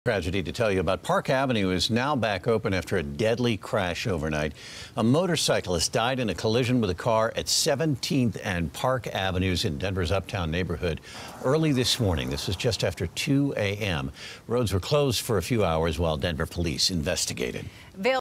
Tragedy to tell you about. Park Avenue is now back open after a deadly crash overnight. A motorcyclist died in a collision with a car at 17th and Park Avenues in Denver's Uptown neighborhood early this morning. This was just after 2 a.m. Roads were closed for a few hours while Denver police investigated.